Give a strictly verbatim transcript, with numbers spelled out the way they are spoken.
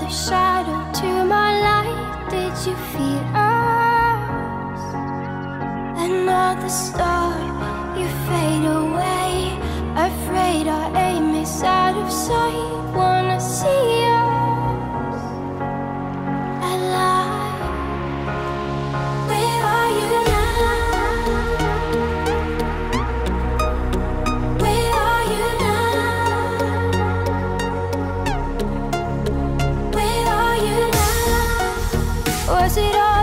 another shadow to my light. Did you feel us? Another star, you fade away. Afraid our aim is out of sight. Wanna see us alive. Where are you now? Where are you now? Where are you now? Was it all